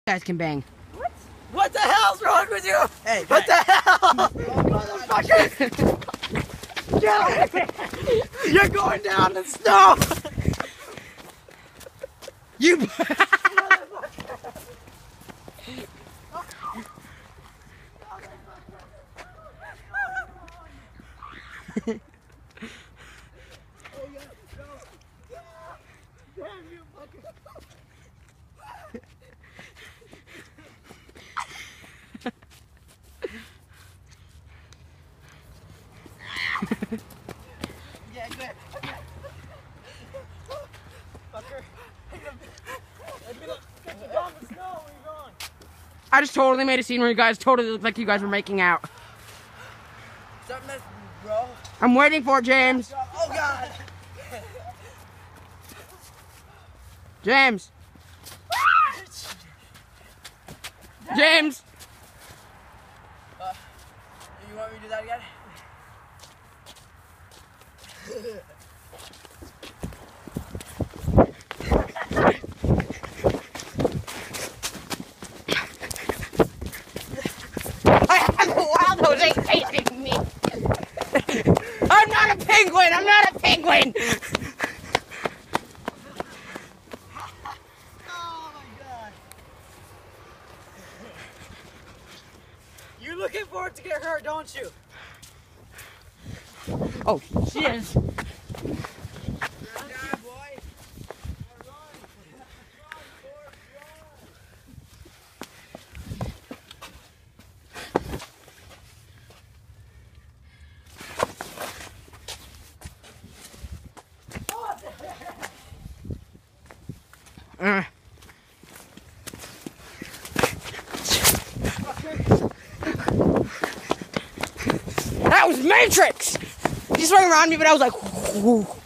guys can bang. What the hell's wrong with you? Hey, what the hell? Motherfucker! Get away! You're going down in snow! You. Yeah, good. Okay. Fucker. Down the snow, where you going? I just totally made a scene where you guys totally looked like you guys were making out. Stop messing, bro. I'm waiting for it, James. Oh God. James. James. You want me to do that again? Waldo's ain't chasing me. I'm not a penguin. I'm not a penguin. Oh my God. You're looking forward to get hurt, don't you? Oh shit. That was Matrix! He swung around me, but I was like, whoo.